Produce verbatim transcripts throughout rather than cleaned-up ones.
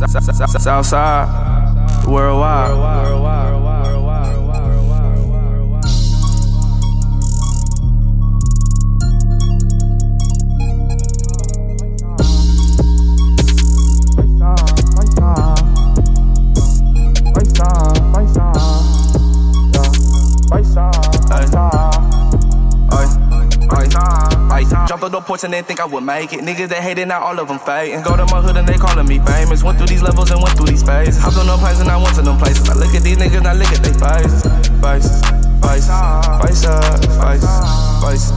Southside, worldwide. Jumped on the porch and they think I would make it. Niggas that hated, now all of them fading. Go to my hood and they calling me famous. Went through these levels and went through these phases. Hopped on them planes and I went to them places. I look at these niggas, now look at they faces. Faces, faces, faces, faces,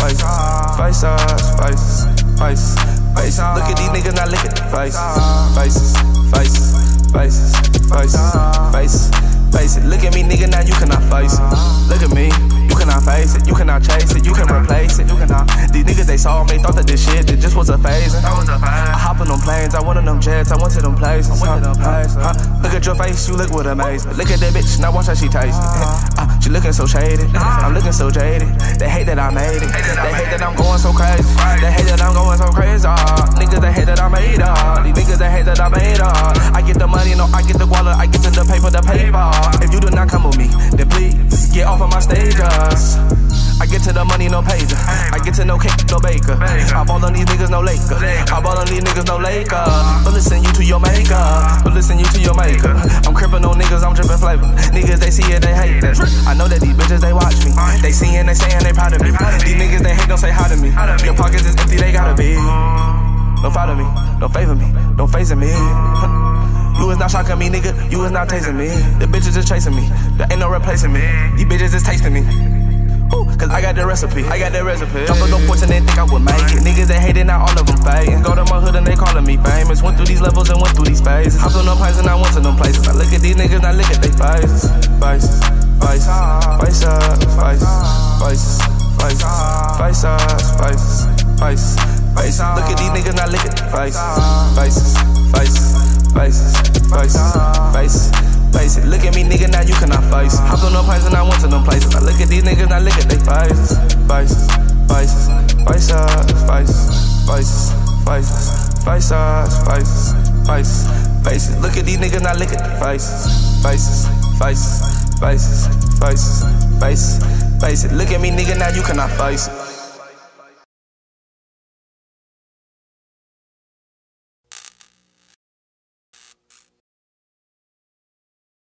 faces, faces, faces, faces. Look at these niggas, now look at they faces. Faces, faces, faces, faces, faces, faces. Look at me, nigga, now you cannot face it. Look at me. You cannot face it, you cannot chase it, you can replace it. You cannot. These niggas they saw me, thought that this shit it just was a phase. I hop on them planes, I went on them jets, I went to them places. I went to them places. Huh? Look at your face, you look with amazement. Look at that bitch, now watch how she taste it. Uh, she looking so shaded, I'm looking so jaded. They hate that I made it, they hate that I'm going so crazy. They hate that I'm going so crazy. Niggas they hate that I made it. These niggas they hate that I made it. I get the money, no, I get the wallet, I get to the paper, the paper. If you do not come with me, then please get off of my stage. I get to the money, no pager. I get to no cake, no baker. I ball on these niggas, no Laker. I ball on these niggas, no Laker. But listen you to your maker. But listen you to your maker. I'm crippin' on niggas, I'm drippin' flavor. Niggas, they see it, they hate it. I know that these bitches, they watch me. They seein', they sayin' they proud of me. These niggas, they hate, don't say hi to me. Your pockets is empty, they gotta be. Don't follow me, don't favor me, don't phase me. You is not shocking me, nigga, you is not tasting me. The bitches is chasing me, there ain't no replacing me. These bitches is tasting me. Ooh, cause I got the recipe, I got the recipe. Jump on the porch and they think I would make it. Niggas they hated, now all of them fading. Go to my hood and they calling me famous. Went through these levels and went through these phases. Hopped on them planes and I went to them places. I look at these niggas, now look at they faces. Faces, faces, faces, faces, faces, faces, faces, faces, faces. Look at these niggas, now look at they faces. Faces, faces, faces, faces, faces. Face it. Look at me, nigga, now you cannot face it. Hopped on them planes and I went to them places. I look at these niggas, now look at they faces. Faces, faces, faces, faces, faces, faces, faces, faces, faces. Look at these niggas, now look at they faces. Faces, faces, faces, faces, faces, faces. Look at me, nigga, now you cannot face it.